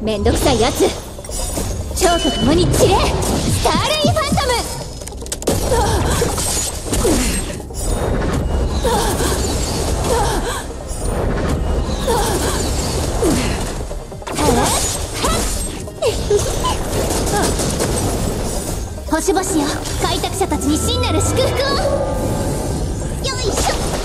めんどくさいやつ、蝶と共に散れ、スターレイファントム。星々よ、開拓者たちに真なる祝福を。よいしょ。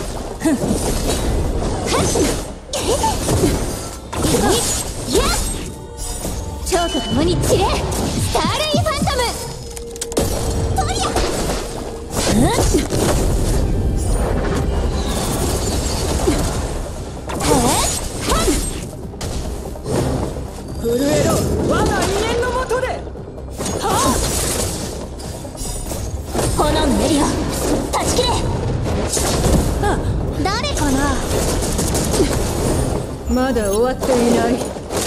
蝶と共に散れ、スターレイファントム。とりゃ震えろ我が威厳のもとで。 炎のエリア断ち切れ。誰かな。 まだ終わっていない。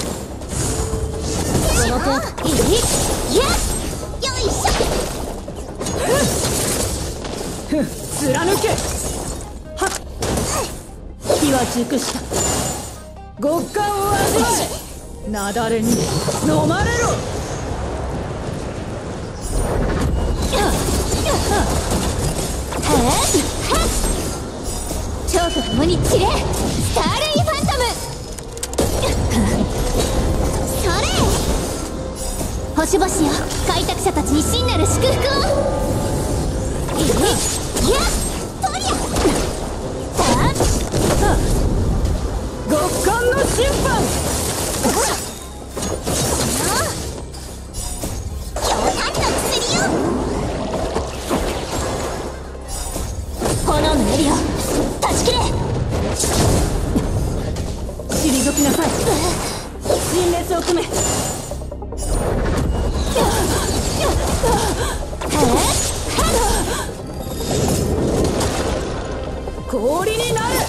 その手いい。よいしょ。 貫け。はっ、火は熟した。極寒を味わえ。雪崩に飲まれろ。 蝶と共に散れ、スターレイファントム。それ。星々よ、開拓者たちに真なる祝福を。とりゃ極寒の審判。 炎のエリア断ち切れ。 退きなさい。陳列を組め。氷になる。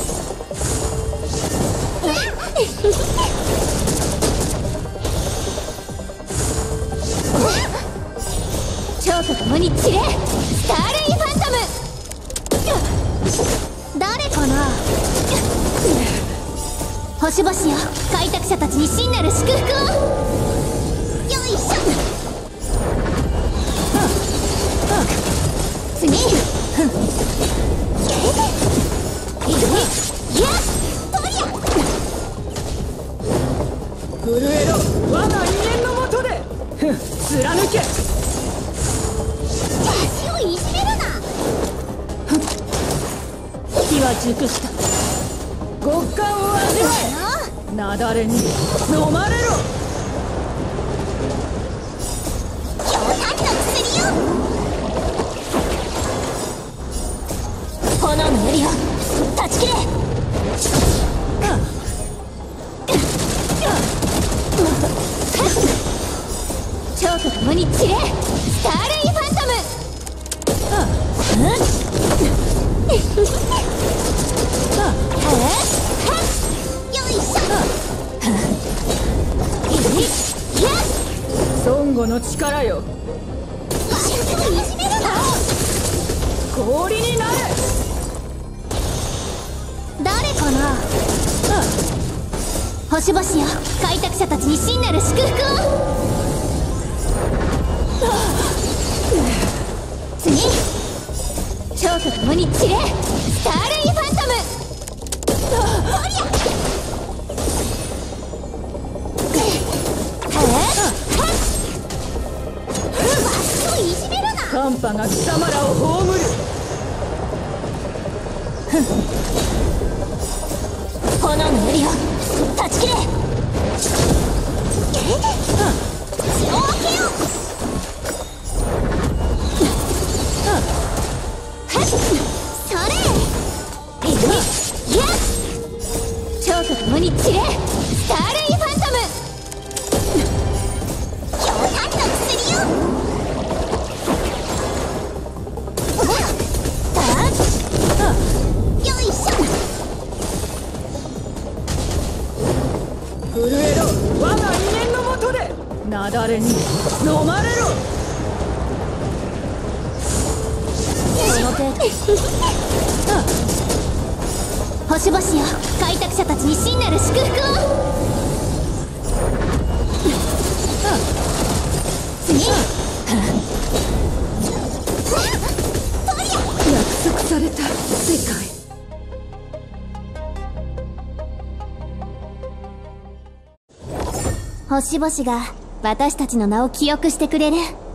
蝶と共に散れ、スターレイファントム。誰かな。星々よ、開拓者たちに真なる祝福を。よいしょ。次。 震えろ我が威厳のもとで。貫け。 足をいじめるな。 火は熟した。極寒を味わえ。雪崩に飲まれろ。 強炭の薬よ。炎のエリア断ち切れ。蝶と共に散れ、スターレイファントム。よいしょ。 孫悟の力よ。 足をいじめるな。 氷になれ。 誰かな。星々よ、開拓者たちに真なる祝福を。次。蝶と共に散れ、スターレイファントム。足をいじめるな。 寒波が貴様らを葬る。 炎のエリア断ち切れ。血を分けよう。それ。蝶と共に散れ、スターレイファントム。強炭の薬よ。よいしょ。 震えろ我が威厳のもとで。雪崩に飲まれろ。 その程度。星々よ、開拓者たちに真なる祝福を。 約束された世界。 星々が私たちの名を記憶してくれる。